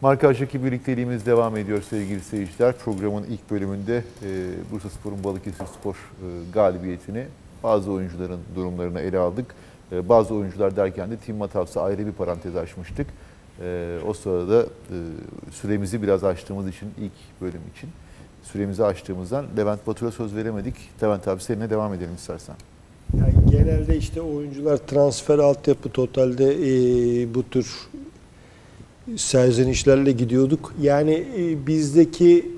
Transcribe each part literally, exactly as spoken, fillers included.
Markajdaki birlikteliğimiz devam ediyor sevgili seyirciler. Programın ilk bölümünde e, Bursaspor'un Balıkesir Spor e, galibiyetini, bazı oyuncuların durumlarını ele aldık. E, bazı oyuncular derken de Tim Mattavs'a ayrı bir parantez açmıştık. E, o sırada e, süremizi biraz açtığımız için, ilk bölüm için süremizi açtığımızdan Levent Batur'a söz veremedik. Levent abi seninle devam edelim istersen. Yani genelde işte oyuncular transfer altyapı totalde e, bu tür serzenişlerle gidiyorduk. Yani e, bizdeki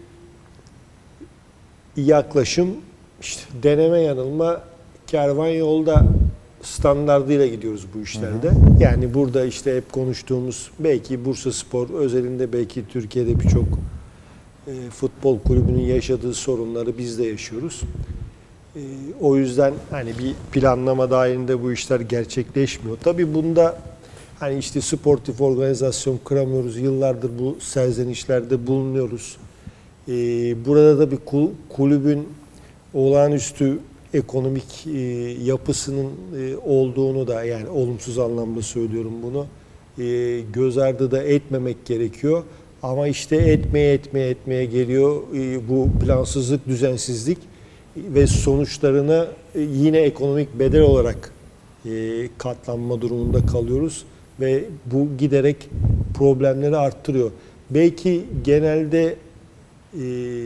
yaklaşım işte deneme yanılma, kervan yolda standardıyla gidiyoruz bu işlerde. Hı hı. Yani burada işte hep konuştuğumuz, belki Bursaspor özelinde, belki Türkiye'de birçok e, futbol kulübünün yaşadığı sorunları biz de yaşıyoruz. E, o yüzden hani bir planlama dahilinde bu işler gerçekleşmiyor. Tabii bunda hani işte sportif organizasyon kuramıyoruz. Yıllardır bu serzenişlerde bulunuyoruz. Ee, burada da bir kulübün olağanüstü ekonomik e, yapısının e, olduğunu da, yani olumsuz anlamda söylüyorum bunu, e, göz ardı da etmemek gerekiyor. Ama işte etmeye etmeye etmeye geliyor e, bu plansızlık, düzensizlik ve sonuçlarına e, yine ekonomik bedel olarak e, katlanma durumunda kalıyoruz. Ve bu giderek problemleri arttırıyor. Belki genelde e,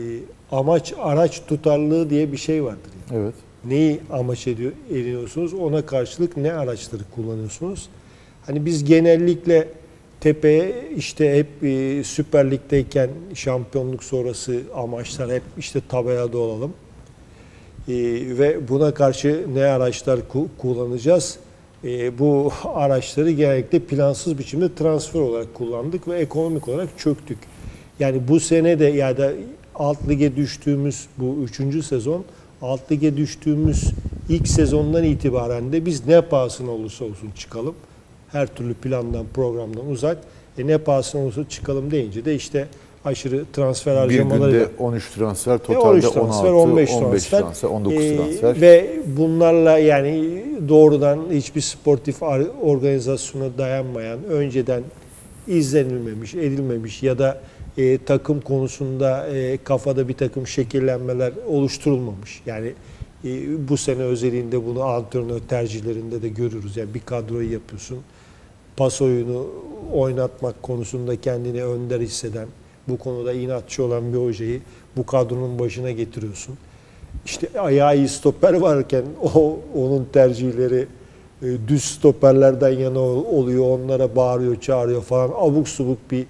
amaç araç tutarlılığı diye bir şey vardır. Yani. Evet. Neyi amaç ediyor, ediyorsunuz? Ona karşılık ne araçları kullanıyorsunuz? Hani biz genellikle tepeye işte hep e, Süper Lig'deyken şampiyonluk sonrası amaçlar hep işte tabelada olalım. E, ve buna karşı ne araçlar ku- kullanacağız? E, bu araçları genellikle plansız biçimde transfer olarak kullandık ve ekonomik olarak çöktük. Yani bu sene de ya da alt lige düştüğümüz bu üçüncü sezon, alt lige düştüğümüz ilk sezondan itibaren de biz ne pahasına olursa olsun çıkalım. Her türlü plandan, programdan uzak. E ne pahasına olursa çıkalım deyince de işte aşırı transfer harcamaları. Bir günde on üç transfer, totalde on üç transfer, on beş on beş transfer, transfer, on dokuz ee, transfer. Ve bunlarla yani doğrudan hiçbir sportif organizasyona dayanmayan, önceden izlenilmemiş, edilmemiş ya da e, takım konusunda e, kafada bir takım şekillenmeler oluşturulmamış. Yani e, bu sene özelinde bunu antrenör tercihlerinde de görürüz. Yani bir kadroyu yapıyorsun, pas oyunu oynatmak konusunda kendini önder hisseden, bu konuda inatçı olan bir hocayı bu kadronun başına getiriyorsun. İşte ayağı iyi stoper varken o onun tercihleri e, düz stoperlerden yana oluyor. Onlara bağırıyor, çağırıyor falan. Abuk subuk bir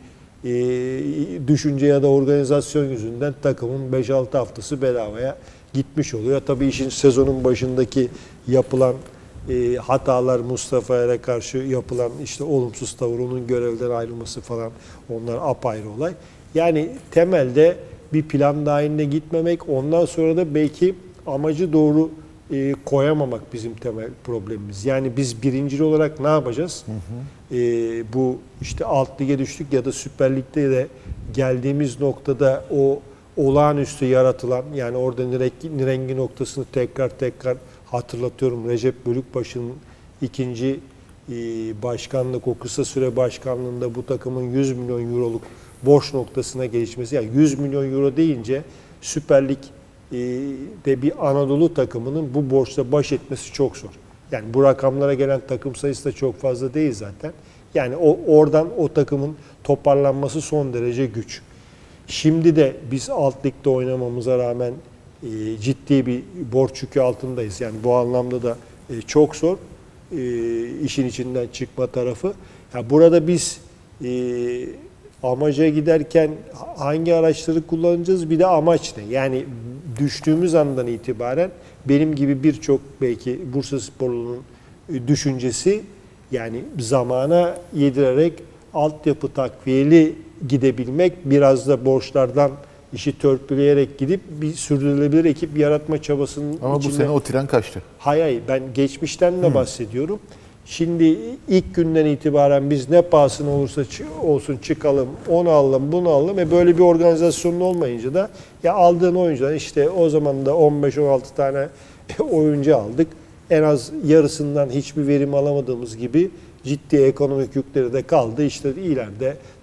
e, düşünce ya da organizasyon yüzünden takımın beş altı haftası bedavaya gitmiş oluyor. Tabii işin sezonun başındaki yapılan e, hatalar, Mustafa'ya karşı yapılan işte olumsuz tavır, onun görevden ayrılması falan, onlar apayrı olay. Yani temelde bir plan dahilinde gitmemek, ondan sonra da belki amacı doğru e, koyamamak bizim temel problemimiz. Yani biz birincil olarak ne yapacağız? Hı hı. E, bu işte alt lige düştük ya da Süper Lig'de de geldiğimiz noktada o olağanüstü yaratılan, yani orada nirengi, nirengi noktasını tekrar tekrar hatırlatıyorum. Recep Bölükbaşı'nın ikinci e, başkanlık, o kısa süre başkanlığında bu takımın yüz milyon euroluk borç noktasına gelişmesi. Yani yüz milyon euro deyince Süper Lig'de bir Anadolu takımının bu borçla baş etmesi çok zor. Yani bu rakamlara gelen takım sayısı da çok fazla değil zaten. Yani o oradan o takımın toparlanması son derece güç. Şimdi de biz alt ligde oynamamıza rağmen e, ciddi bir borç yükü altındayız. Yani bu anlamda da e, çok zor e, işin içinden çıkma tarafı. Yani burada biz e, amaca giderken hangi araçları kullanacağız, bir de amaç ne? Yani düştüğümüz andan itibaren benim gibi birçok belki Bursasporlu'nun düşüncesi, yani zamana yedirerek altyapı takviyeli gidebilmek, biraz da borçlardan işi törpüleyerek gidip bir sürdürülebilir ekip yaratma çabasının Ama içinde. bu sene o tren kaçtı. Hayır hayır, ben geçmişten de hmm. bahsediyorum. Şimdi ilk günden itibaren biz ne pahasına olursa olsun çıkalım, onu alalım, bunu alalım. E böyle bir organizasyonun olmayınca da ya aldığın oyuncular, işte o zaman da on beş on altı tane oyuncu aldık. En az yarısından hiçbir verim alamadığımız gibi ciddi ekonomik yükleri de kaldı. İşte ileride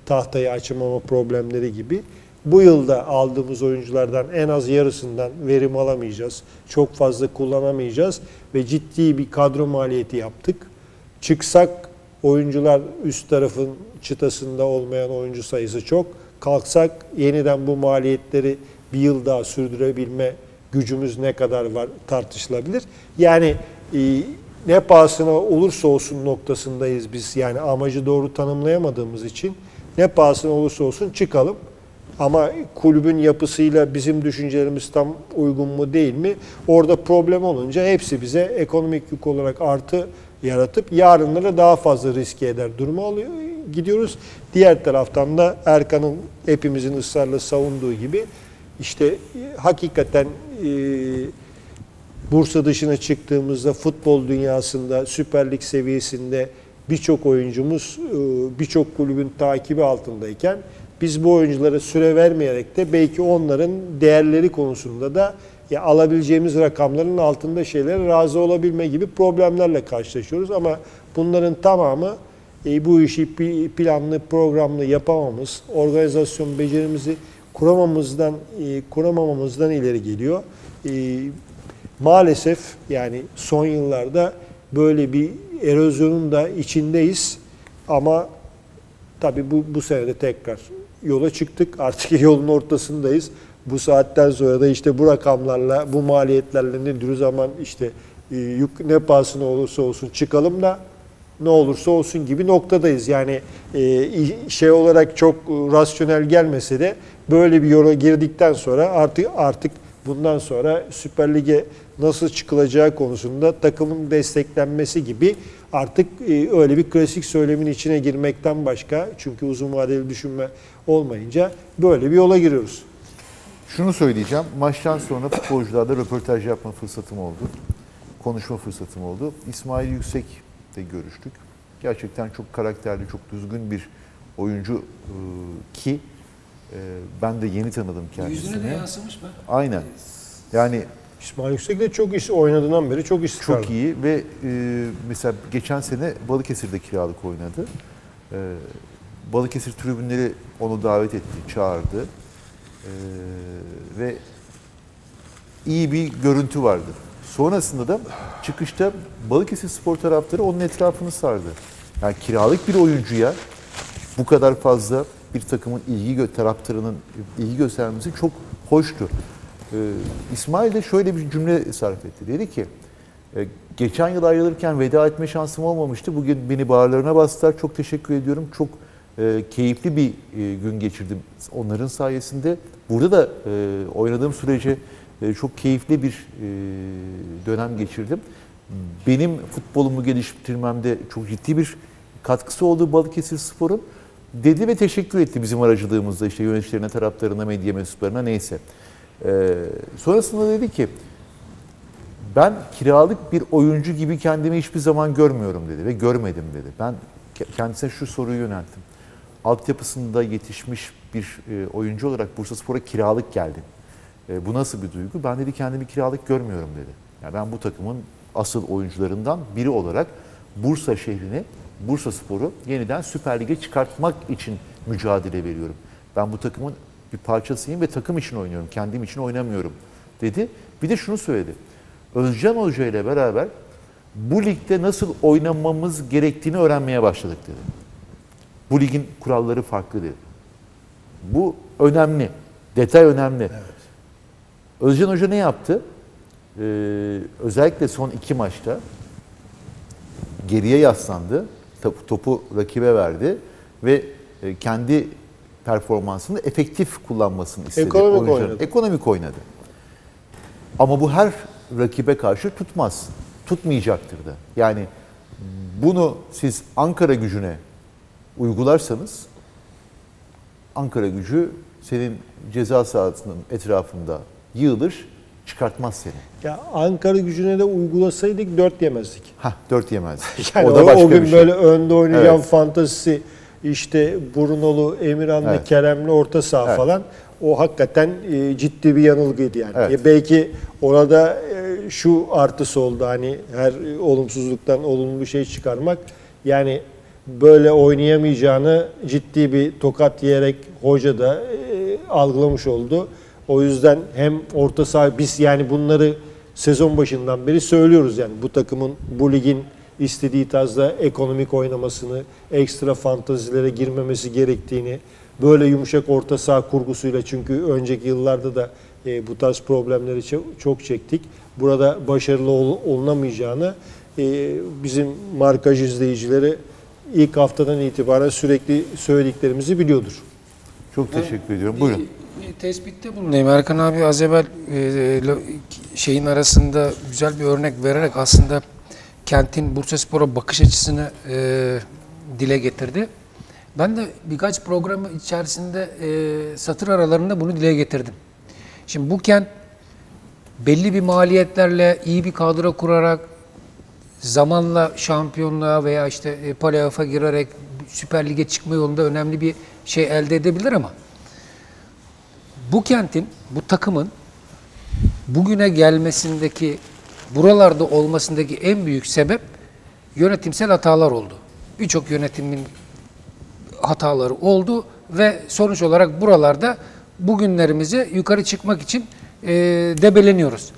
tahtayı açamama problemleri gibi. Bu yılda aldığımız oyunculardan en az yarısından verim alamayacağız. Çok fazla kullanamayacağız ve ciddi bir kadro maliyeti yaptık. Çıksak oyuncular üst tarafın çıtasında olmayan oyuncu sayısı çok. Kalksak yeniden bu maliyetleri bir yıl daha sürdürebilme gücümüz ne kadar var tartışılabilir. Yani e, ne pahasına olursa olsun noktasındayız biz. Yani amacı doğru tanımlayamadığımız için ne pahasına olursa olsun çıkalım. Ama kulübün yapısıyla bizim düşüncelerimiz tam uygun mu değil mi? Orada problem olunca hepsi bize ekonomik yük olarak artı yaratıp yarınlara daha fazla riske eder durumu alıyor, gidiyoruz. Diğer taraftan da Erkan'ın hepimizin ısrarla savunduğu gibi işte hakikaten e, Bursa dışına çıktığımızda futbol dünyasında Süper Lig seviyesinde birçok oyuncumuz e, birçok kulübün takibi altındayken biz bu oyunculara süre vermeyerek de belki onların değerleri konusunda da ya alabileceğimiz rakamların altında şeylere razı olabilme gibi problemlerle karşılaşıyoruz. Ama bunların tamamı e, bu işi planlı, programlı yapamamız, organizasyon becerimizi kuramamızdan, e, kuramamamızdan ileri geliyor. E, maalesef yani son yıllarda böyle bir erozyonun da içindeyiz. Ama tabii bu, bu sene de tekrar yola çıktık. Artık yolun ortasındayız. Bu saatten sonra da işte bu rakamlarla, bu maliyetlerle ne diyoruz zaman işte e, yük ne pahasına olursa olsun çıkalım da ne olursa olsun gibi noktadayız. Yani e, şey olarak çok rasyonel gelmese de böyle bir yola girdikten sonra artık artık bundan sonra Süper Lig'e nasıl çıkılacağı konusunda takımın desteklenmesi gibi artık e, öyle bir klasik söylemin içine girmekten başka, çünkü uzun vadeli düşünme olmayınca böyle bir yola giriyoruz. Şunu söyleyeceğim. Maçtan sonra futbolcularla röportaj yapma fırsatım oldu. Konuşma fırsatım oldu. İsmail Yüksek'le görüştük. Gerçekten çok karakterli, çok düzgün bir oyuncu ki ben de yeni tanıdım kendisini. Yüzüne de yansımış mı? Aynen. Yani İsmail Yüksek de çok iş oynadığından beri çok istikrarlı. Çok iyi ve e, mesela geçen sene Balıkesir'de kiralık oynadı. E, Balıkesir tribünleri onu davet etti, çağırdı. E, ve iyi bir görüntü vardı. Sonrasında da çıkışta Balıkesir spor taraftarı onun etrafını sardı. Yani kiralık bir oyuncuya bu kadar fazla bir takımın ilgi taraftarının ilgi göstermesi çok hoştu. Ee, İsmail de şöyle bir cümle sarf etti. Dedi ki, e, geçen yıl ayrılırken veda etme şansım olmamıştı. Bugün beni bağırlarına bastılar. Çok teşekkür ediyorum. Çok e, keyifli bir e, gün geçirdim onların sayesinde. Burada da e, oynadığım sürece e, çok keyifli bir e, dönem geçirdim. Benim futbolumu geliştirmemde çok ciddi bir katkısı oldu Balıkesir Spor'un dedi ve teşekkür etti bizim aracılığımızda işte yöneticilerine, taraftarına, medya mensuplarına neyse. Ee, sonrasında dedi ki ben kiralık bir oyuncu gibi kendimi hiçbir zaman görmüyorum dedi ve görmedim dedi. Ben kendisine şu soruyu yönelttim. Altyapısında yetişmiş bir e, oyuncu olarak Bursaspor'a kiralık geldin. E, bu nasıl bir duygu? Ben dedi kendimi kiralık görmüyorum dedi. Yani ben bu takımın asıl oyuncularından biri olarak Bursa şehrini, Bursaspor'u yeniden Süper Lig'e çıkartmak için mücadele veriyorum. Ben bu takımın bir parçasıyım ve takım için oynuyorum, kendim için oynamıyorum dedi. Bir de şunu söyledi. Özcan Hoca ile beraber bu ligde nasıl oynamamız gerektiğini öğrenmeye başladık dedi. Bu ligin kuralları farklı dedi. Bu önemli. Detay önemli. Evet. Özcan Hoca ne yaptı? Ee, özellikle son iki maçta geriye yaslandı. Topu rakibe verdi ve kendi performansını efektif kullanmasını istedi. Ekonomik oynadı. Ekonomik oynadı. Ama bu her rakibe karşı tutmaz. Tutmayacaktır da. Yani bunu siz Ankara Gücü'ne uygularsanız Ankara Gücü senin ceza sahasının etrafında yığılır, çıkartmaz seni. Ya Ankara Gücü'ne de uygulasaydık dört yemezdik. Hah, dört yemezdik. Yani o da başka o gün bir şey. böyle önde oynayacağım Evet. fantazisi işte Brunolu, Emirhanlı, Evet. Keremli orta saha Evet. falan o hakikaten e, ciddi bir yanılgıydı yani. Evet. E, belki orada e, şu artısı oldu hani her olumsuzluktan olumlu bir şey çıkarmak. Yani böyle oynayamayacağını ciddi bir tokat yiyerek hoca da e, algılamış oldu. O yüzden hem orta saha, biz yani bunları sezon başından beri söylüyoruz, yani bu takımın bu ligin istediği tarzda ekonomik oynamasını, ekstra fantazilere girmemesi gerektiğini, böyle yumuşak orta saha kurgusuyla, çünkü önceki yıllarda da e, bu tarz problemleri çok, çok çektik. Burada başarılı ol, olunamayacağını e, bizim markaj izleyicileri ilk haftadan itibaren sürekli söylediklerimizi biliyordur. Çok teşekkür ediyorum. Buyurun. Bir, bir tespitte bulunayım. Erkan abi az evvel e, şeyin arasında güzel bir örnek vererek aslında kentin Bursaspor'a bakış açısını e, dile getirdi. Ben de birkaç programı içerisinde e, satır aralarında bunu dile getirdim. Şimdi bu kent belli bir maliyetlerle iyi bir kadro kurarak zamanla şampiyonluğa veya işte e, playoff'a girerek Süper Lig'e çıkma yolunda önemli bir şey elde edebilir ama bu kentin, bu takımın bugüne gelmesindeki, buralarda olmasındaki en büyük sebep yönetimsel hatalar oldu. Birçok yönetimin hataları oldu ve sonuç olarak buralarda bugünlerimize yukarı çıkmak için e, debeleniyoruz.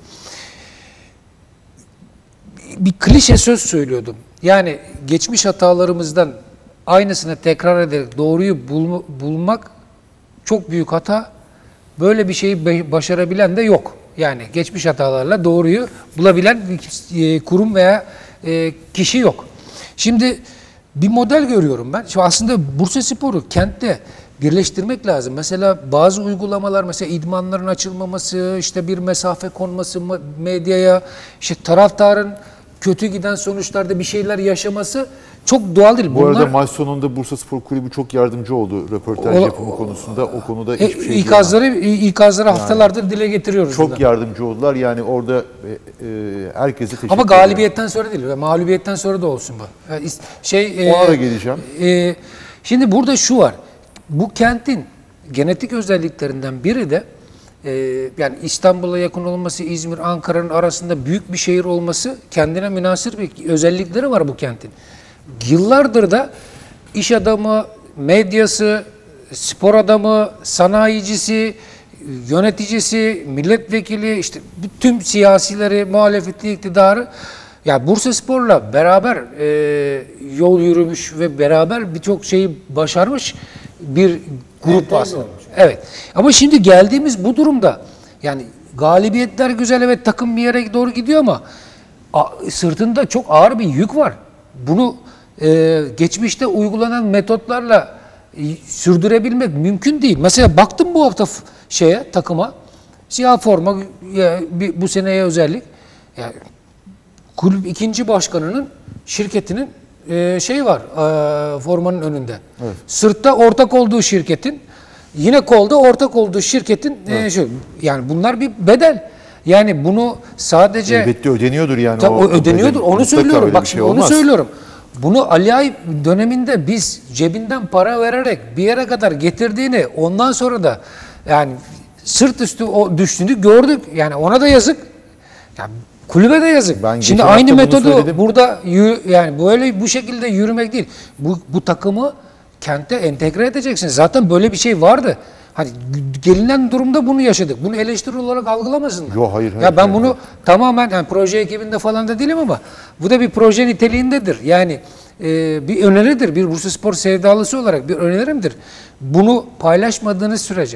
Bir klişe söz söylüyordum. Yani geçmiş hatalarımızdan aynısını tekrar ederek doğruyu bulma, bulmak çok büyük hata. Böyle bir şeyi başarabilen de yok. Yani geçmiş hatalarla doğruyu bulabilen bir kurum veya kişi yok. Şimdi bir model görüyorum ben. Şimdi aslında Bursaspor'u kentte birleştirmek lazım. Mesela bazı uygulamalar, mesela idmanların açılmaması, işte bir mesafe konması medyaya, işte taraftarın kötü giden sonuçlarda bir şeyler yaşaması çok doğal değil. Bu Bunlar, arada maç sonunda Bursaspor Kulübü çok yardımcı oldu röportaj o, yapımı konusunda. O konuda e, hiçbir şey ikazları, ikazları yani haftalardır dile getiriyoruz. Çok burada. yardımcı oldular. Yani orada e, e, herkese teşekkür Ama ederim. galibiyetten sonra değil, mağlubiyetten sonra da olsun bu. Yani şey, o ara geleceğim. E, şimdi burada şu var. Bu kentin genetik özelliklerinden biri de e, yani İstanbul'a yakın olması, İzmir, Ankara'nın arasında büyük bir şehir olması, kendine münhasır bir özellikleri var bu kentin. Yıllardır da iş adamı, medyası, spor adamı, sanayicisi, yöneticisi, milletvekili, işte tüm siyasileri, muhalefeti, iktidarı, ya Bursaspor'la beraber e, yol yürümüş ve beraber birçok şeyi başarmış bir grup evet, aslında. Evet. Ama şimdi geldiğimiz bu durumda, yani galibiyetler güzel, evet, takım bir yere doğru gidiyor ama a, sırtında çok ağır bir yük var. Bunu e, geçmişte uygulanan metotlarla e, sürdürebilmek mümkün değil. Mesela baktım bu hafta şeye, takıma, siyah forma ya, bir, bu seneye özellik. Yani kulüp ikinci başkanının şirketinin e, şeyi var e, formanın önünde. Evet. Sırtta ortak olduğu şirketin, yine kolda ortak olduğu şirketin evet. e, şu, yani bunlar bir bedel. Yani bunu sadece elbette ödeniyordur yani. Tabii, o ödeniyordur. Bedel, onu söylüyorum. Bak şey onu olmaz. söylüyorum. Bunu Ali Ay döneminde biz cebinden para vererek bir yere kadar getirdiğini, ondan sonra da yani sırt üstü o düştüğünü gördük. Yani ona da yazık. Yani kulübe de yazık. Ben Şimdi aynı metodu burada yani böyle bu şekilde yürümek değil. Bu bu takımı kente entegre edeceksin. Zaten böyle bir şey vardı. Hani gelinen durumda bunu yaşadık. Bunu eleştiri olarak algılamasınlar. Yok hayır. hayır ya ben hayır. bunu tamamen yani proje ekibinde falan da değilim ama bu da bir proje niteliğindedir. Yani e, bir öneridir. Bir Bursaspor sevdalısı olarak bir önerimdir. Bunu paylaşmadığınız sürece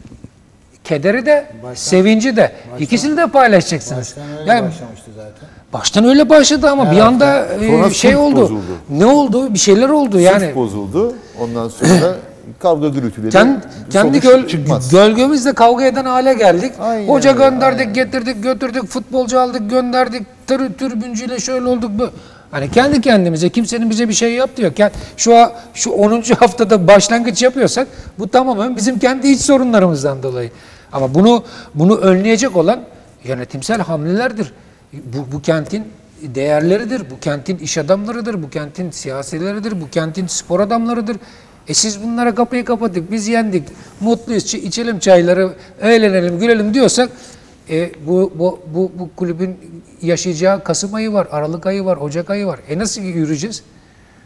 kederi de, baştan, sevinci de, baştan, ikisini de paylaşacaksınız. Baştan öyle yani, başlamıştı zaten. Baştan öyle başladı ama evet, bir anda e, şey oldu. Bozuldu. Ne oldu? Bir şeyler oldu yani. Sırf bozuldu. Ondan sonra kavga gürültüleri. Kend, kendi göl, gölgemizle kavga eden hale geldik. Aynen, Hoca gönderdik, aynen. getirdik, götürdük, futbolcu aldık, gönderdik, tır, türbüncüyle şöyle olduk. Bu. Hani kendi kendimize, kimsenin bize bir şey yaptı yok. Yani şu şu onuncu haftada başlangıç yapıyorsak bu tamamen bizim kendi iç sorunlarımızdan dolayı. Ama bunu bunu önleyecek olan yönetimsel hamlelerdir. Bu, bu kentin değerleridir, bu kentin iş adamlarıdır, bu kentin siyasileridir, bu kentin spor adamlarıdır. E siz bunlara kapıyı kapattık, biz yendik, mutluyuz, içelim çayları, eğlenelim, gülelim diyorsak e, bu, bu, bu, bu kulübün yaşayacağı Kasım ayı var, Aralık ayı var, Ocak ayı var. E nasıl yürüyeceğiz?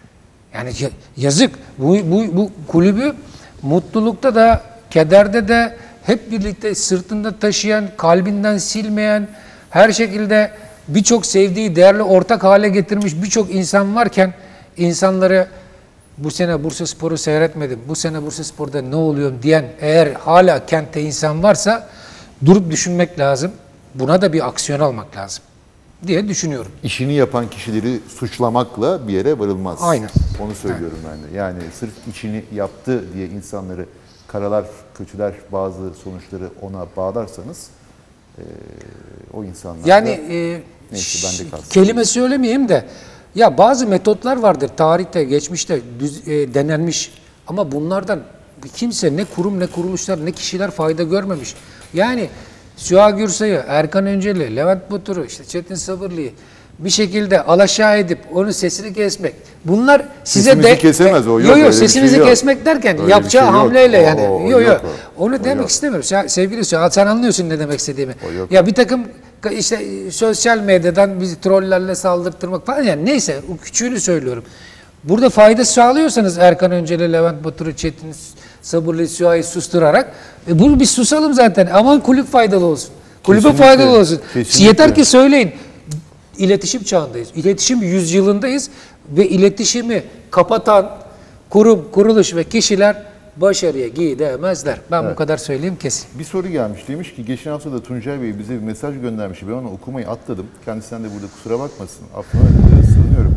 Yani ya- yazık. Bu, bu, bu kulübü mutlulukta da, kederde de hep birlikte sırtında taşıyan, kalbinden silmeyen, her şekilde birçok sevdiği, değerli ortak hale getirmiş birçok insan varken insanları bu sene Bursaspor'u seyretmedim, bu sene Bursaspor'da ne oluyor diyen eğer hala kentte insan varsa durup düşünmek lazım. Buna da bir aksiyon almak lazım diye düşünüyorum. İşini yapan kişileri suçlamakla bir yere varılmaz. Aynen. Onu söylüyorum ben de. Yani sırf içini yaptı diye insanları karalar, kötüler, bazı sonuçları ona bağlarsanız e, o insanlar Yani da, e, neyse, bende kalsın. kelime söylemeyeyim de ya bazı metotlar vardır tarihte, geçmişte düz, e, denenmiş ama bunlardan kimse ne kurum ne kuruluşlar ne kişiler fayda görmemiş. Yani Süha Gürsay'ı, Erkan Önceli, Levent Batur'u, işte Çetin Sabırlı'yı bir şekilde alaşağı edip onun sesini kesmek. Bunlar size Sesimizi de kesemez o, yok, Yo öyle yo bir şey sesinizi yok. kesmek derken Öyle bir yapacağı şey yok. hamleyle O- yani. o- o yo yo. yok o. Onu O demek yok. istemiyoruz. Ya, sevgili Süha, sen anlıyorsun ne demek istediğimi. O yok. Ya bir takım işte sosyal medyadan bizi trollerle saldırtırmak falan, yani neyse o küçüğünü söylüyorum. Burada fayda sağlıyorsanız Erkan Önceli, Levent Batur'u, Çetin Sabırlı, Süha'yı susturarak e bunu bir susalım zaten. Aman kulüp faydalı olsun. Kulübe Kesinlikle, faydalı olsun. kesinlikle. Yeter ki söyleyin. İletişim çağındayız. İletişim yüzyılındayız ve iletişimi kapatan kurum, kuruluş ve kişiler başarıya gidemezler. Ben bu kadar söyleyeyim kesin. Bir soru gelmiş. Demiş ki geçen hafta da Tuncay Bey bize bir mesaj göndermiş. Ben onu okumayı atladım. Kendisinden de burada kusura bakmasın. Affına e, sığınıyorum.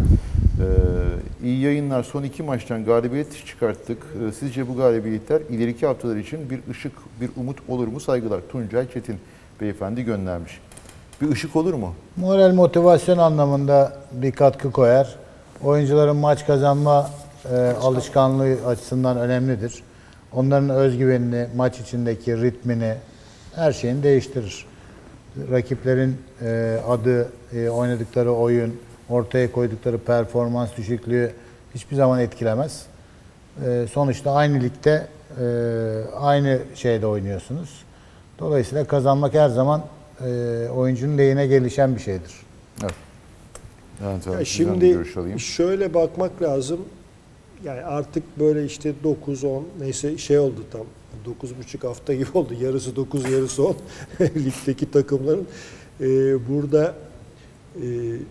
Ee, iyi yayınlar. Son iki maçtan galibiyet çıkarttık. Ee, sizce bu galibiyetler ileriki haftalar için bir ışık, bir umut olur mu? Saygılar. Tuncay Çetin Beyefendi göndermiş. Bir ışık olur mu? Moral motivasyon anlamında bir katkı koyar. Oyuncuların maç kazanma e, alışkanlığı açısından önemlidir. Onların özgüvenini, maç içindeki ritmini, her şeyini değiştirir. Rakiplerin e, adı, e, oynadıkları oyun, ortaya koydukları performans düşüklüğü hiçbir zaman etkilemez. E, sonuçta aynı ligde, e, aynı şeyde oynuyorsunuz. Dolayısıyla kazanmak her zaman e, oyuncunun lehine gelişen bir şeydir. Evet. Evet, Ya evet. Sizden bir görüş alayım. şimdi şöyle bakmak lazım. Yani artık böyle işte dokuz on neyse şey oldu tam. dokuz buçuk hafta gibi oldu. Yarısı dokuz, yarısı on ligdeki takımların. Ee, burada e,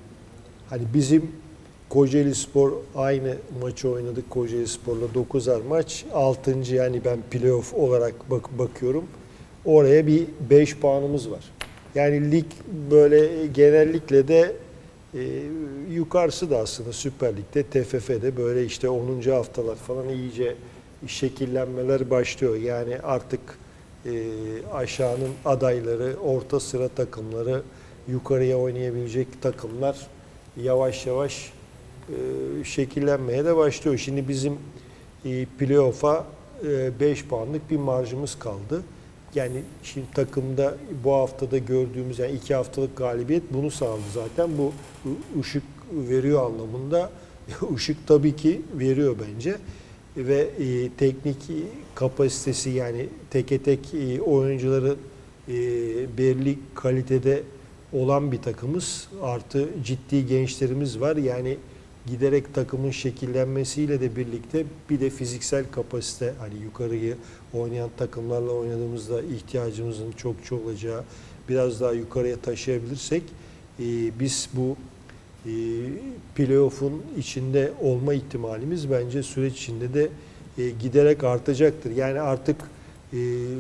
hani bizim Kocaelispor aynı maçı oynadık Kocaelispor'la dokuzar maç. altıncı yani ben playoff olarak bak bakıyorum. Oraya bir beş puanımız var. Yani lig böyle genellikle de e, yukarısı da aslında Süper Lig'de, T F F'de böyle işte onuncu haftalar falan iyice şekillenmeler başlıyor. Yani artık e, aşağının adayları, orta sıra takımları, yukarıya oynayabilecek takımlar yavaş yavaş e, şekillenmeye de başlıyor. Şimdi bizim e, playoff'a beş puanlık bir marjımız kaldı. Yani şimdi takımda bu haftada gördüğümüz yani iki haftalık galibiyet bunu sağladı zaten. Bu ışık veriyor anlamında. Işık tabii ki veriyor bence. Ve e, teknik kapasitesi yani teke tek e, oyuncuları e, belli kalitede olan bir takımız. Artı ciddi gençlerimiz var. Yani giderek takımın şekillenmesiyle de birlikte bir de fiziksel kapasite hani yukarıyı oynayan takımlarla oynadığımızda ihtiyacımızın çokça olacağı biraz daha yukarıya taşıyabilirsek e, biz bu e, playoff'un içinde olma ihtimalimiz bence süreç içinde de e, giderek artacaktır. Yani artık e,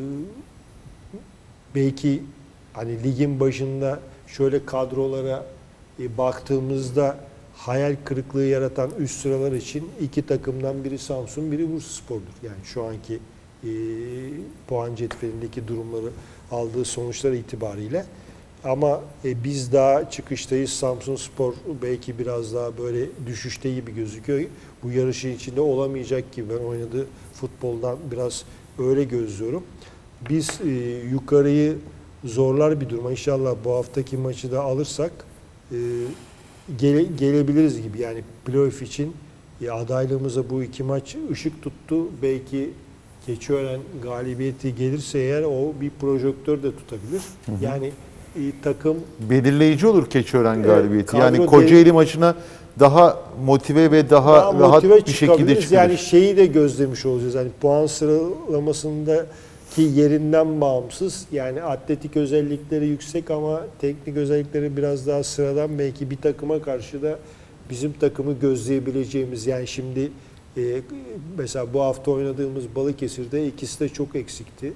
belki hani ligin başında şöyle kadrolara e, baktığımızda hayal kırıklığı yaratan üst sıralar için iki takımdan biri Samsun, biri Bursaspor'dur. Yani şu anki e, puan cetvelindeki durumları aldığı sonuçlar itibariyle. Ama e, biz daha çıkıştayız. Samsunspor belki biraz daha böyle düşüşte gibi gözüküyor. Bu yarışın içinde olamayacak gibi ben oynadığı futboldan biraz öyle gözlüyorum. Biz e, yukarıyı zorlar bir duruma. İnşallah bu haftaki maçı da alırsak e, gele, gelebiliriz gibi. Yani playoff için e, adaylığımıza bu iki maç ışık tuttu. Belki Keçiören galibiyeti gelirse eğer o bir projektör de tutabilir. Hı hı. Yani e, takım belirleyici olur Keçiören galibiyeti. E, yani Kocaeli maçına daha motive ve daha, Daha rahat motive bir şekilde çıkabiliriz. çıkılır. Yani şeyi de gözlemiş olacağız. Yani puan sıralamasındaki yerinden bağımsız. Yani atletik özellikleri yüksek ama teknik özellikleri biraz daha sıradan. Belki bir takıma karşı da bizim takımı gözleyebileceğimiz. Yani şimdi e, mesela bu hafta oynadığımız Balıkesir'de ikisi de çok eksikti.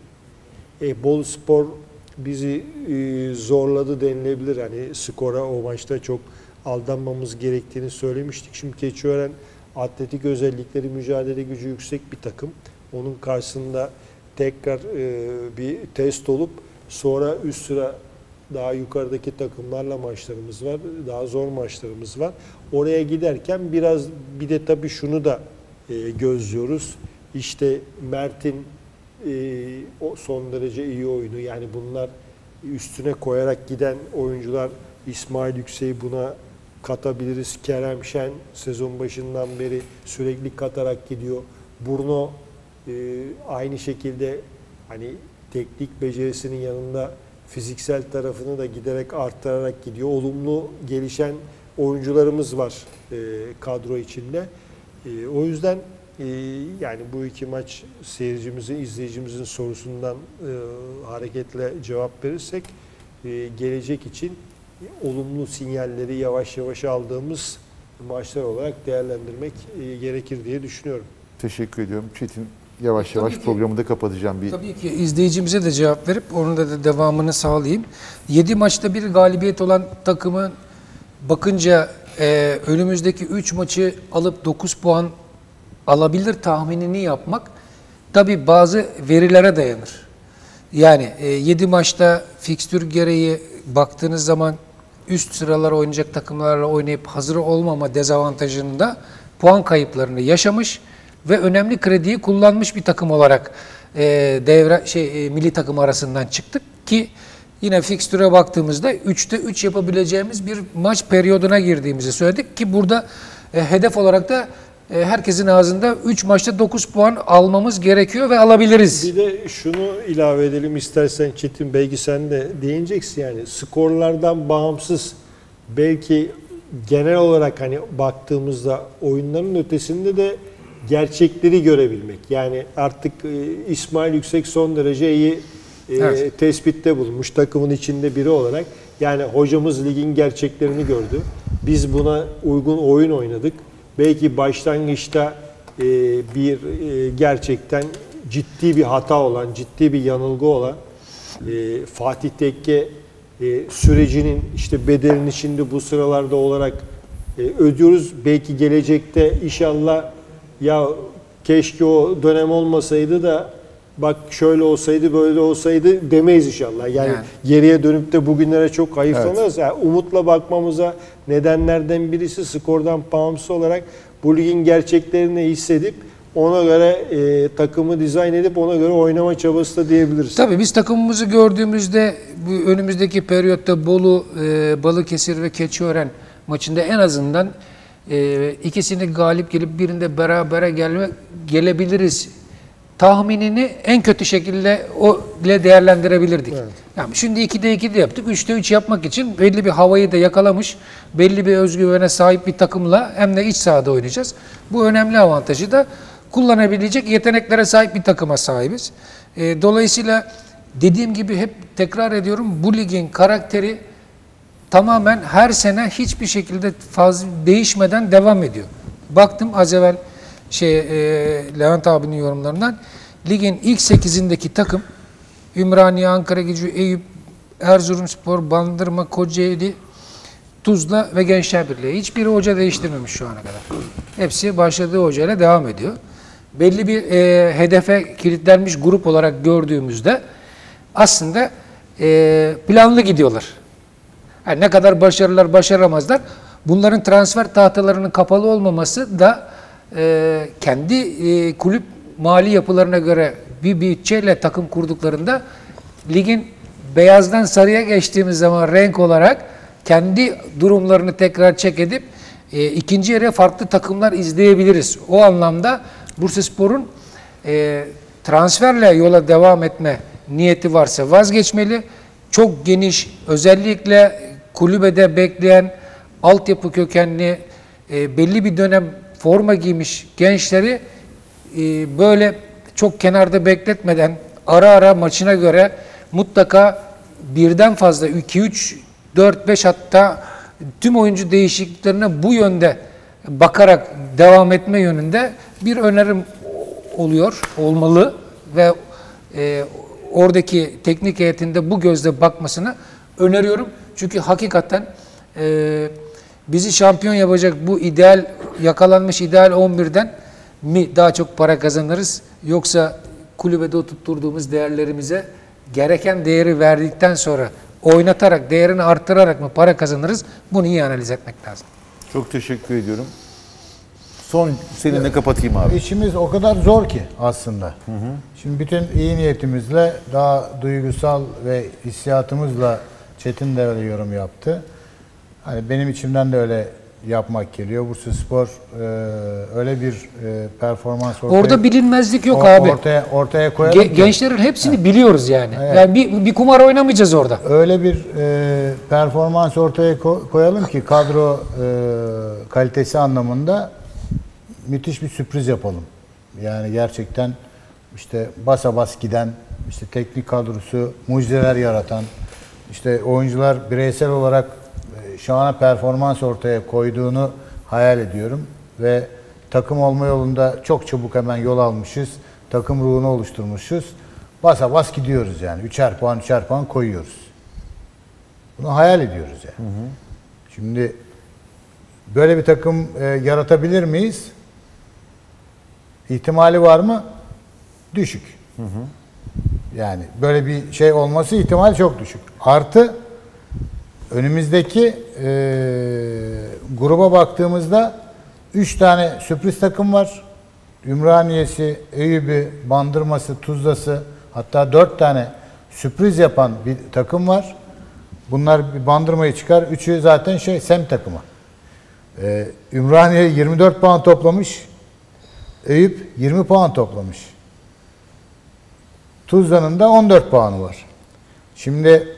E, Boluspor bizi e, zorladı denilebilir. Hani skora o maçta çok aldanmamız gerektiğini söylemiştik. Şimdi Keçiören atletik özellikleri, mücadele gücü yüksek bir takım. Onun karşısında tekrar e, bir test olup sonra üst sıra daha yukarıdaki takımlarla maçlarımız var. Daha zor maçlarımız var. Oraya giderken biraz bir de tabii şunu da e, gözlüyoruz. İşte Mert'in e, o son derece iyi oyunu. Yani bunlar üstüne koyarak giden oyuncular. İsmail Yüksek'i buna katabiliriz. Kerem Şen sezon başından beri sürekli katarak gidiyor. Bruno e, aynı şekilde hani teknik becerisinin yanında fiziksel tarafını da giderek arttırarak gidiyor. Olumlu gelişen oyuncularımız var e, kadro içinde. E, o yüzden e, yani bu iki maç seyircimizin, izleyicimizin sorusundan e, hareketle cevap verirsek e, gelecek için olumlu sinyalleri yavaş yavaş aldığımız maçlar olarak değerlendirmek e, gerekir diye düşünüyorum. Teşekkür ediyorum. Çetin, yavaş yavaş Tabii ki. programı da kapatacağım. Bir Tabii ki izleyicimize de cevap verip onun da, da devamını sağlayayım. yedi maçta bir galibiyet olan takımın bakınca e, önümüzdeki üç maçı alıp dokuz puan alabilir tahminini yapmak tabii bazı verilere dayanır. Yani e, yedi maçta fikstür gereği baktığınız zaman üst sıralara oynayacak takımlarla oynayıp hazır olmama dezavantajında puan kayıplarını yaşamış ve önemli krediyi kullanmış bir takım olarak e, devre şey e, milli takım arasından çıktık ki yine fikstüre baktığımızda üçte üç yapabileceğimiz bir maç periyoduna girdiğimizi söyledik ki burada e, hedef olarak da e, herkesin ağzında üç maçta dokuz puan almamız gerekiyor ve alabiliriz. Bir de şunu ilave edelim istersen Çetin, belki sen de değineceksin, yani skorlardan bağımsız belki genel olarak hani baktığımızda oyunların ötesinde de gerçekleri görebilmek. Yani artık e, İsmail Yüksek son derece iyi e, Evet. tespitte bulunmuş takımın içinde biri olarak. Yani hocamız ligin gerçeklerini gördü. Biz buna uygun oyun oynadık. Belki başlangıçta e, bir e, gerçekten ciddi bir hata olan, ciddi bir yanılgı olan e, Fatih Tekke e, sürecinin işte bedelini şimdi bu sıralarda olarak e, ödüyoruz. Belki gelecekte inşallah ya keşke o dönem olmasaydı da bak şöyle olsaydı böyle olsaydı demeyiz inşallah. Yani, Yani. geriye dönüp de bugünlere çok hayıflanırız. Yani umutla bakmamıza nedenlerden birisi skordan bağımsız olarak bu ligin gerçeklerini hissedip ona göre e, takımı dizayn edip ona göre oynama çabası da diyebiliriz. Tabii biz takımımızı gördüğümüzde bu önümüzdeki periyotta Bolu, e, Balıkesir ve Keçiören maçında en azından e, ikisini galip gelip birinde berabere gelme, gelebiliriz tahminini en kötü şekilde o ile değerlendirebilirdik. Evet. Yani şimdi ikide iki de yaptık. üçte üç yapmak için belli bir havayı da yakalamış, belli bir özgüvene sahip bir takımla hem de iç sahada oynayacağız. Bu önemli avantajı da kullanabilecek yeteneklere sahip bir takıma sahibiz. E, dolayısıyla dediğim gibi hep tekrar ediyorum, bu ligin karakteri tamamen her sene hiçbir şekilde fazla değişmeden devam ediyor. Baktım az evvel şey, e, Levent abinin yorumlarından, ligin ilk sekizindeki takım Ümraniye, Ankaragücü, Eyüp, Erzurumspor, Bandırma, Kocaeli, Tuzla ve Gençler Birliği. Hiçbiri hoca değiştirmemiş şu ana kadar. Hepsi başladığı hocayla devam ediyor. Belli bir e, hedefe kilitlenmiş grup olarak gördüğümüzde aslında e, planlı gidiyorlar. Yani ne kadar başarılar başaramazlar. Bunların transfer tahtalarının kapalı olmaması da e, kendi e, kulüp mali yapılarına göre bir bütçeyle takım kurduklarında ligin beyazdan sarıya geçtiğimiz zaman renk olarak kendi durumlarını tekrar çek edip e, ikinci yere farklı takımlar izleyebiliriz. O anlamda Bursaspor'un e, transferle yola devam etme niyeti varsa vazgeçmeli. Çok geniş, özellikle kulübede bekleyen altyapı kökenli e, belli bir dönem forma giymiş gençleri e, böyle çok kenarda bekletmeden ara ara maçına göre mutlaka birden fazla iki üç dört beş hatta tüm oyuncu değişikliklerine bu yönde bakarak devam etme yönünde bir önerim oluyor, olmalı ve e, oradaki teknik heyetinde bu gözle bakmasını öneriyorum. Çünkü hakikaten e, bizi şampiyon yapacak bu ideal, yakalanmış ideal on birden mi daha çok para kazanırız, yoksa kulübede oturtturduğumuz değerlerimize gereken değeri verdikten sonra oynatarak, değerini arttırarak mı para kazanırız? Bunu iyi analiz etmek lazım. Çok teşekkür ediyorum. Son seninle kapatayım abi. İşimiz o kadar zor ki aslında. Hı hı. Şimdi bütün iyi niyetimizle, daha duygusal ve hissiyatımızla Çetin de öyle yorum yaptı. Hani benim içimden de öyle yapmak geliyor. Bursaspor e, öyle bir e, performans ortaya, orada bilinmezlik yok o, abi. Ortaya ortaya koyalım. Ge- gençlerin hepsini evet. biliyoruz yani. Evet. Yani bir, bir kumar oynamayacağız orada. Öyle bir e, performans ortaya ko- koyalım ki kadro e, kalitesi anlamında müthiş bir sürpriz yapalım. Yani gerçekten işte basa bas giden, işte teknik kadrosu mucizeler yaratan, işte oyuncular bireysel olarak e, şahane performans ortaya koyduğunu hayal ediyorum ve takım olma yolunda çok çabuk hemen yol almışız. Takım ruhunu oluşturmuşuz. Basa bas gidiyoruz yani. Üçer puan, üçer puan koyuyoruz. Bunu hayal ediyoruz yani. Hı hı. Şimdi böyle bir takım e, yaratabilir miyiz? İhtimali var mı? Düşük. Hı hı. Yani böyle bir şey olması ihtimali çok düşük. Artı önümüzdeki e, gruba baktığımızda üç tane sürpriz takım var. Ümraniye'si, Eyüp'ü, Bandırma'sı, Tuzla'sı, hatta dört tane sürpriz yapan bir takım var. Bunlar bir Bandırma'yı çıkar. Üçü zaten şey Sem takımı. Ee, Ümraniye yirmi dört puan toplamış. Eyüp yirmi puan toplamış. Tuzla'nın da on dört puanı var. Şimdi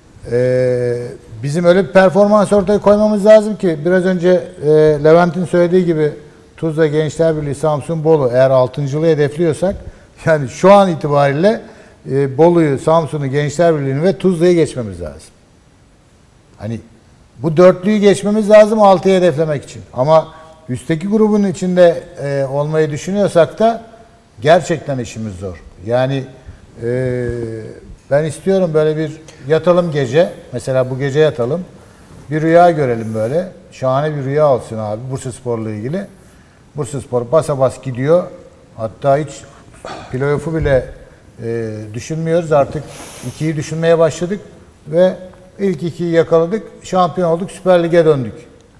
e, bizim öyle bir performans ortaya koymamız lazım ki biraz önce e, Levent'in söylediği gibi Tuzla Gençler Birliği, Samsun, Bolu eğer altıncılığı hedefliyorsak yani şu an itibariyle e, Bolu'yu, Samsun'u, Gençler Birliği'ni ve Tuzla'yı geçmemiz lazım. Hani bu dörtlüyü geçmemiz lazım altıyı hedeflemek için. Ama üstteki grubun içinde e, olmayı düşünüyorsak da gerçekten işimiz zor. Yani e, ben istiyorum böyle bir yatalım gece. Mesela bu gece yatalım. Bir rüya görelim böyle. Şahane bir rüya olsun abi Bursaspor'la ilgili. Bursaspor basa bas gidiyor. Hatta hiç playoff'u bile e, düşünmüyoruz. Artık ikiyi düşünmeye başladık ve ilk ikiyi yakaladık. Şampiyon olduk. Süper Lig'e döndük.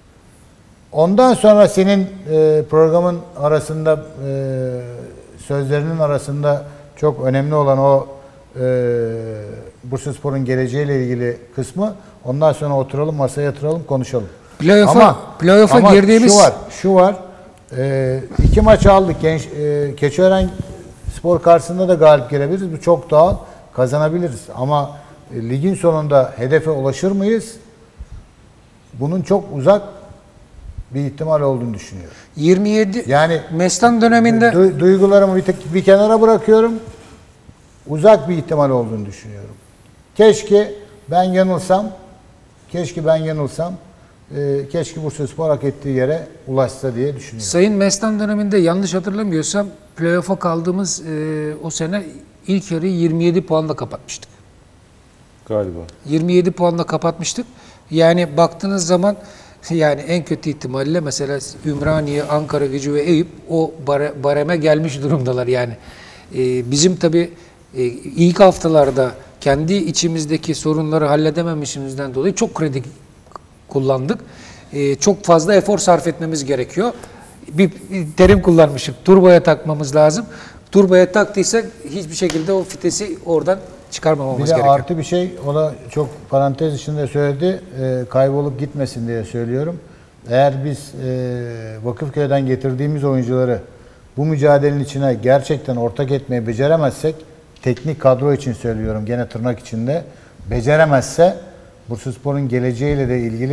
Ondan sonra senin e, programın arasında e, sözlerinin arasında çok önemli olan o e, Bursaspor'un geleceğiyle ilgili kısmı, ondan sonra oturalım masaya yatıralım konuşalım. Playoff'a ama, playoff'a ama girdiğimiz şu var, şu var. E, iki maç aldık. Genç e, Keçiören Spor karşısında da galip gelebiliriz. Bu çok doğal. Kazanabiliriz. Ama e, ligin sonunda hedefe ulaşır mıyız? Bunun çok uzak bir ihtimal olduğunu düşünüyorum. yirmi yedi yani Mestan döneminde du- duygularımı bir, tek, bir kenara bırakıyorum. Uzak bir ihtimal olduğunu düşünüyorum. Keşke ben yanılsam, keşke ben yanılsam, e, keşke Bursaspor hak ettiği yere ulaşsa diye düşünüyorum. Sayın Mestan döneminde yanlış hatırlamıyorsam playoff'a kaldığımız e, o sene ilk yarıyı yirmi yedi puanla kapatmıştık. Galiba. yirmi yedi puanla kapatmıştık. Yani baktığınız zaman yani en kötü ihtimalle mesela Ümraniye, Ankaragücü ve Eyüp o bare, bareme gelmiş durumdalar yani. Ee, bizim tabii e, ilk haftalarda kendi içimizdeki sorunları halledememişimizden dolayı çok kredi kullandık. Ee, çok fazla efor sarf etmemiz gerekiyor. Bir, bir terim kullanmıştık. Turboya takmamız lazım. Turboya taktıysak hiçbir şekilde o fitesi oradan çıkarmamamız bir de gerekiyor. artı bir şey, o da çok parantez içinde söyledi, e, kaybolup gitmesin diye söylüyorum. Eğer biz e, Vakıfköy'den getirdiğimiz oyuncuları bu mücadelenin içine gerçekten ortak etmeyi beceremezsek, teknik kadro için söylüyorum gene tırnak içinde, beceremezse Bursaspor'un geleceğiyle de ilgili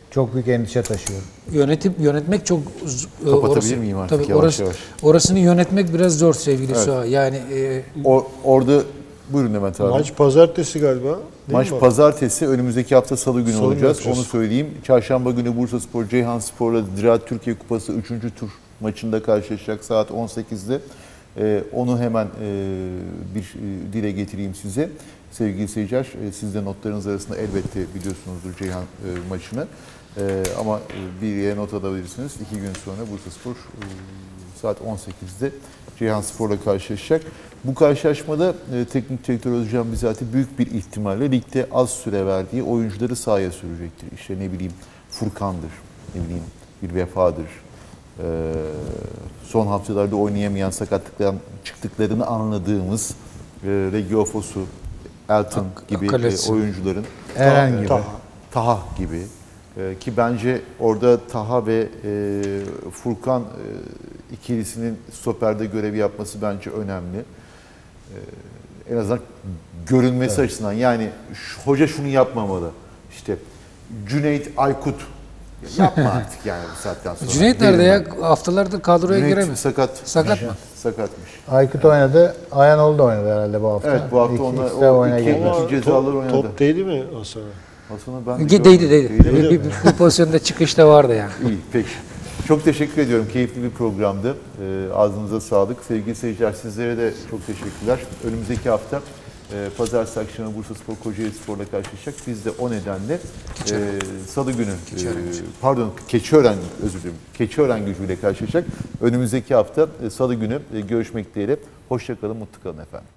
çok büyük endişe taşıyorum. Yönetip yönetmek çok z- Kapatabilir orası- miyim artık tabii yavaş orası, yavaş? Orasını yönetmek biraz zor sevgili Evet. Suha. Yani e, O, orada buyurun Levent abi. Maç pazartesi galiba. Değil Maç mi? pazartesi, önümüzdeki hafta salı günü Salı olacağız. yapacağız. Onu söyleyeyim. Çarşamba günü Bursaspor Ceyhanspor'la Ziraat Türkiye Kupası üçüncü tur maçında karşılaşacak saat on sekizde. Ee, onu hemen e, bir e, dile getireyim size. Sevgili seyirciler, e, siz de notlarınız arasında elbette biliyorsunuzdur Ceyhan e, maçını. E, ama e, bir yere not alabilirsiniz. İki gün sonra Bursaspor e, saat on sekizde Ceyhanspor'la karşılaşacak. Bu karşılaşmada e, teknik direktör Özcan Bizati büyük bir ihtimalle ligde az süre verdiği oyuncuları sahaya sürecektir. İşte ne bileyim Furkan'dır, ne bileyim bir Vefa'dır. E, son haftalarda oynayamayan, sakatlıktan çıktıklarını anladığımız e, Regiofosu, Elton gibi Kalesi. e, oyuncuların Eren Taha, gibi. Taha. Taha gibi e, ki bence orada Taha ve e, Furkan e, ikilisinin stoperde görev yapması bence önemli. E, en azından görünmesi açısından yani şu- hoca şunu yapmamalı. İşte Cüneyt Aykut yapma artık yani bu saatten sonra. Cüneyt nerede Derim ya? ben. Haftalarda kadroya Cüneyt giremez. sakat. Sakat mı? Sakatmış. Aykut oynadı, Ayanoğlu da oynadı herhalde bu hafta. Evet, bu hafta İki- onlar- ikisi de o oyuna iki- girdi. iki cezalar top, oynadı. top değdi mi Hasan'a? Aslında ben de Ge- görmedim. Değdi değdi. Bir, bir, bir pozisyonda çıkışta vardı yani. İyi, peki. Çok teşekkür ediyorum. Keyifli bir programdı. Ee, ağzınıza sağlık. Sevgili seyirciler, sizlere de çok teşekkürler. Önümüzdeki hafta e, pazartesi akşamı Bursaspor Kocaeli Spor'la karşılaşacak. Biz de o nedenle e, salı günü, e, pardon Keçiören, özür dilerim, Keçiören gücüyle karşılaşacak. Önümüzdeki hafta e, salı günü e, görüşmek dileğiyle. Hoşça kalın, mutlu kalın efendim.